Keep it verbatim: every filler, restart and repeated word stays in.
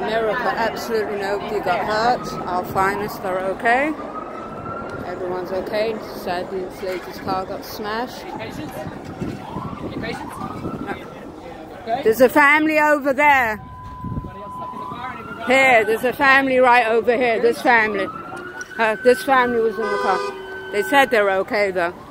miracle. Absolutely nobody got hurt. Our finest are okay. Everyone's okay. Sadly, this lady's car got smashed. Any patients? Any patients? Okay. There's a family over there. Here, there's a family right over here. This family. Uh, this family was in the car. They said they're okay though.